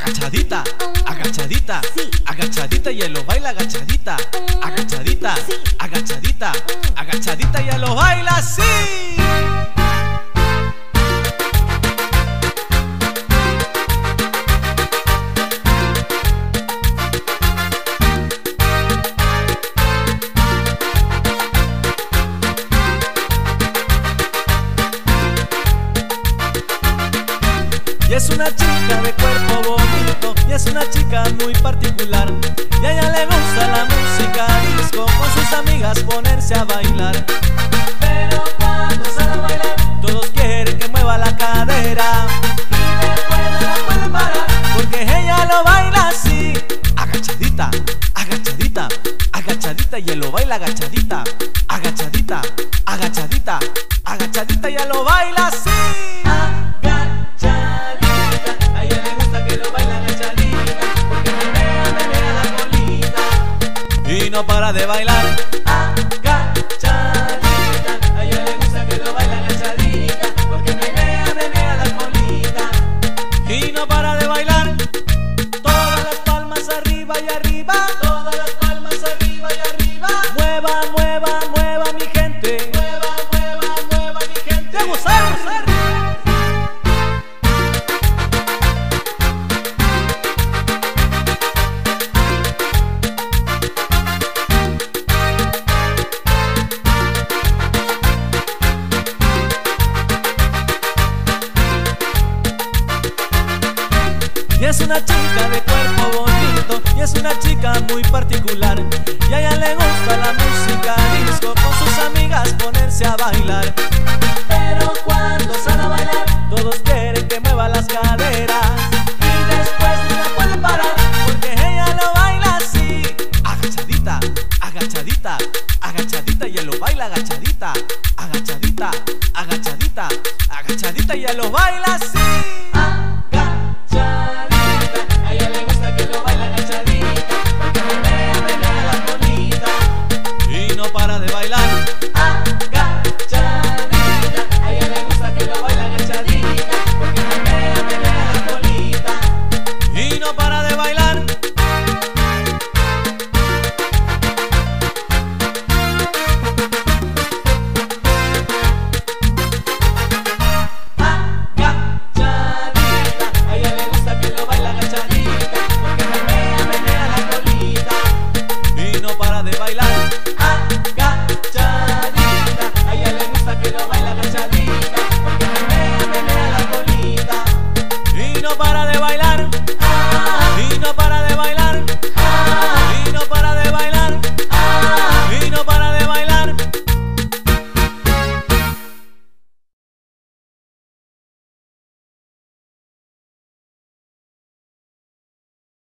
agachadita, agachadita, sí, agachadita y él lo baila agachadita, agachadita, sí, agachadita, agachadita y él lo baila así. Y es una chica de cuerpo bonito, y es una chica muy particular, y a ella le gusta la música disco, con sus amigas ponerse a bailar. Pero cuando sale a bailar, todos quieren que mueva la cadera, y después no la pueden parar, porque ella lo baila así. Agachadita, agachadita, agachadita, y él lo baila agachadita, agachadita, agachadita, agachadita, y él lo baila así. Y no para de bailar agachadita, a ella le gusta que lo baile agachadita, porque menea la colita. Y no para de bailar, todas las palmas arriba y arriba, todas las palmas arriba y arriba. Mueva, mueva, mueva mi gente, mueva, mueva, mueva mi gente. ¡A gozar, a gozar! Y es una chica de cuerpo bonito, y es una chica muy particular, y a ella le gusta la música disco, con sus amigas ponerse a bailar. Pero cuando sale a bailar, todos quieren que mueva las caderas, y después no la pueden parar, porque ella lo baila así. Agachadita, agachadita, agachadita, y él lo baila agachadita, agachadita, agachadita, agachadita, y él lo baila así. Para de bailar agachadita, a ella le gusta que lo baile agachadita, porque menea la colita. Y no para de bailar. Agachadita, a ella le gusta que lo baile agachadita, porque menea la colita. Y no para de bailar. Agachadita, a ella le gusta que lo baila agachadita, porque menea la colita. Y no para de bailar, y no para